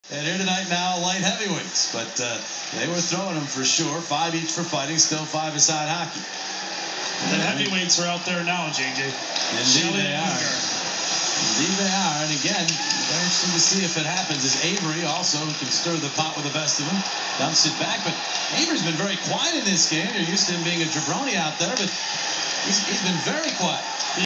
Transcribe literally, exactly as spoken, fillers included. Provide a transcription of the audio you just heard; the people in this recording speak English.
And here tonight now, light heavyweights, but uh, they were throwing them for sure. Five each for fighting, still five-a-side hockey. The heavyweights are out there now, J J. Indeed they are. Indeed they are. And again, very interesting to see if it happens. As Avery also can stir the pot with the best of them, dumps it back. But Avery's been very quiet in this game. You're used to him being a jabroni out there, but he's, he's been very quiet.